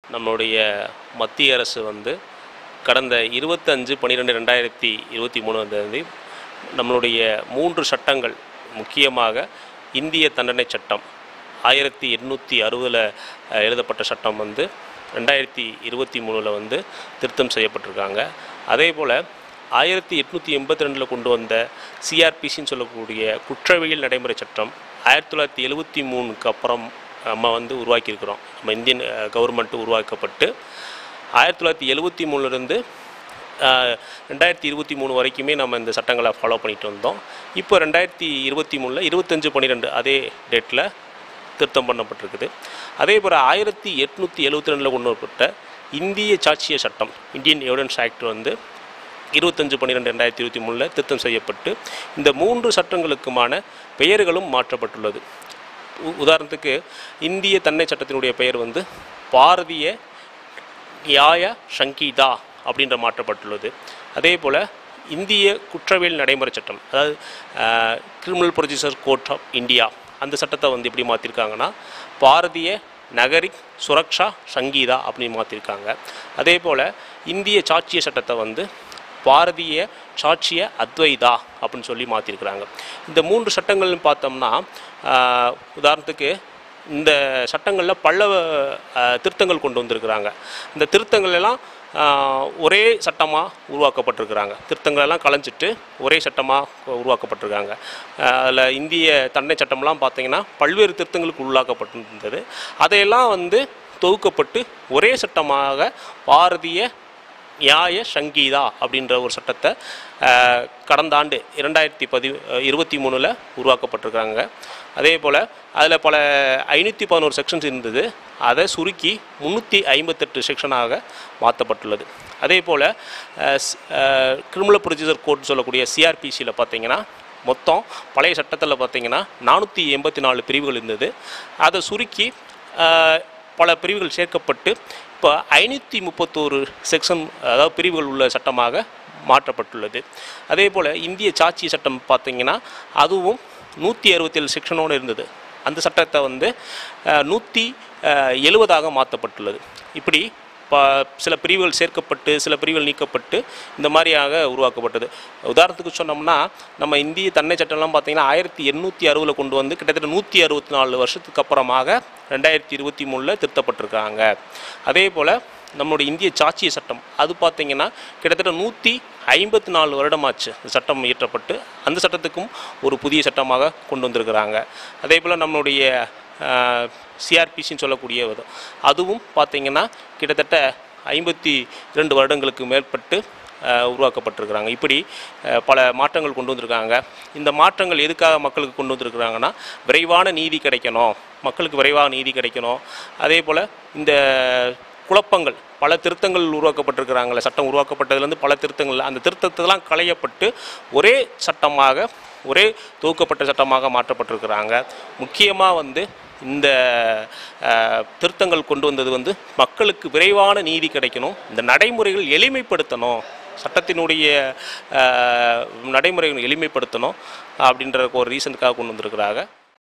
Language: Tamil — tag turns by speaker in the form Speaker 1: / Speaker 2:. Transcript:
Speaker 1: நம்மளுடைய மத்திய அரசு வந்து கடந்த 25/12/2023 நம்மளுடைய 3 சட்டங்கள், முக்கியமாக இந்திய தண்டனை சட்டம் 1860 எழுதப்பட்ட சட்டம் வந்து 2023 வந்து திருத்தம் செய்யப்பட்டிருக்காங்க. அதே போல் 1882 கொண்டு வந்த சிஆர்பிசின்னு சொல்லக்கூடிய குற்றவியல் நடைமுறை சட்டம் 1973க்கு அப்புறம் நம்ம வந்து உருவாக்கியிருக்கிறோம். நம்ம இந்தியன் கவர்மெண்ட்டு உருவாக்கப்பட்டு 1973லேருந்து 2023 வரைக்குமே நம்ம இந்த சட்டங்களை ஃபாலோ பண்ணிட்டு வந்தோம். இப்போ 2023 25/12 அதே டேட்டில் திருத்தம் பண்ணப்பட்டிருக்குது. அதே போல் 1872 கொண்டு வரப்பட்ட இந்திய சாட்சிய சட்டம், இந்தியன் எவிடன்ஸ் ஆக்ட் வந்து 25/12/2023 திருத்தம் செய்யப்பட்டு இந்த 3 சட்டங்களுக்குமான பெயர்களும் மாற்றப்பட்டுள்ளது. உதாரணத்துக்கு இந்திய தண்டனை சட்டத்தினுடைய பெயர் வந்து பாரதிய நியாய சங்கீதா அப்படின்ற மாற்றப்பட்டுள்ளது. அதே போல் இந்திய குற்றவியல் நடைமுறை சட்டம், அதாவது criminal procedure code of India, அந்த சட்டத்தை வந்து எப்படி மாற்றிருக்காங்கன்னா பாரதிய நகரிக் சுரக்ஷா சங்கீதா அப்படின்னு மாற்றிருக்காங்க. அதே போல் இந்திய சாட்சிய சட்டத்தை வந்து பாரதிய சாட்சிய அத்வைதா அப்படின்னு சொல்லி மாற்றிருக்கிறாங்க. இந்த 3 சட்டங்கள்னு பார்த்தோம்னா, உதாரணத்துக்கு இந்த சட்டங்களில் பல திருத்தங்கள் கொண்டு வந்திருக்கிறாங்க. இந்த திருத்தங்கள் எல்லாம் ஒரே சட்டமாக உருவாக்கப்பட்டிருக்கிறாங்க. திருத்தங்களெல்லாம் கலைஞ்சிட்டு ஒரே சட்டமாக உருவாக்கப்பட்டிருக்காங்க. அதில் இந்திய தண்டனை சட்டம்லாம் பார்த்திங்கன்னா பல்வேறு திருத்தங்களுக்கு உள்ளாக்கப்பட்டிருந்தது. அதையெல்லாம் வந்து தொகுக்கப்பட்டு ஒரே சட்டமாக பாரதிய நியாய சங்கீதா அப்படின்ற ஒரு சட்டத்தை கடந்த ஆண்டு 2023 உருவாக்கப்பட்டிருக்காங்க. அதே போல் அதில் பல 511 செக்ஷன்ஸ் இருந்தது. அதை சுருக்கி 358 செக்ஷனாக மாற்றப்பட்டுள்ளது. அதே போல் கிரிமினல் ப்ரொசீஜர் கோட் சொல்லக்கூடிய சிஆர்பிசியில் பார்த்திங்கன்னா மொத்தம் பழைய சட்டத்தில் பார்த்திங்கன்னா 484 பிரிவுகள் இருந்தது. அதை சுருக்கி பல பிரிவுகள் சேர்க்கப்பட்டு இப்போ 531 செக்ஷன், அதாவது பிரிவுகள் உள்ள சட்டமாக மாற்றப்பட்டுள்ளது. அதே போல் இந்திய சாட்சிய சட்டம் பார்த்திங்கன்னா அதுவும் 167 செக்ஷனோடு இருந்தது. அந்த சட்டத்தை வந்து 170ஆக மாற்றப்பட்டுள்ளது. இப்படி சில பிரிவுகள் சேர்க்கப்பட்டு சில பிரிவுகள் நீக்கப்பட்டு இந்த மாதிரியாக உருவாக்கப்பட்டது. உதாரணத்துக்கு சொன்னோம்னா, நம்ம இந்திய தண்டனை சட்டம்லாம் பார்த்திங்கன்னா 1860 கொண்டு வந்து கிட்டத்தட்ட 164 வருஷத்துக்கு அப்புறமாக 2023 திருத்தப்பட்டிருக்காங்க. அதே போல் நம்மளுடைய இந்திய சாட்சிய சட்டம் அது பார்த்திங்கன்னா கிட்டத்தட்ட 154 வருடமாச்சு சட்டம் இயற்றப்பட்டு. அந்த சட்டத்துக்கும் ஒரு புதிய சட்டமாக கொண்டு வந்திருக்கிறாங்க. அதே போல் நம்மளுடைய சிஆர்பிசின்னு சொல்லக்கூடிய அதுவும் பார்த்திங்கன்னா கிட்டத்தட்ட 52 வருடங்களுக்கு மேற்பட்டு உருவாக்கப்பட்டிருக்கிறாங்க. இப்படி பல மாற்றங்கள் கொண்டு வந்திருக்காங்க. இந்த மாற்றங்கள் எதுக்காக மக்களுக்கு கொண்டு வந்திருக்கிறாங்கன்னா, விரைவான நீதி கிடைக்கணும், மக்களுக்கு விரைவாக நீதி கிடைக்கணும். அதே போல் இந்த குழப்பங்கள், பல திருத்தங்கள் உருவாக்கப்பட்டிருக்கிறாங்களே, சட்டம் உருவாக்கப்பட்டதுலேருந்து பல திருத்தங்கள், அந்த திருத்தத்தெல்லாம் களையப்பட்டு ஒரே சட்டமாக, ஒரே தொகுக்கப்பட்ட சட்டமாக மாற்றப்பட்டிருக்கிறாங்க. முக்கியமாக வந்து இந்த திருத்தங்கள் கொண்டு வந்தது வந்து மக்களுக்கு விரைவான நீதி கிடைக்கணும், இந்த நடைமுறைகள் எளிமைப்படுத்தணும், சட்டத்தினுடைய நடைமுறைகள் எளிமைப்படுத்தணும் அப்படின்ற ஒரு ரீசனுக்காக கொண்டு வந்திருக்கிறாங்க.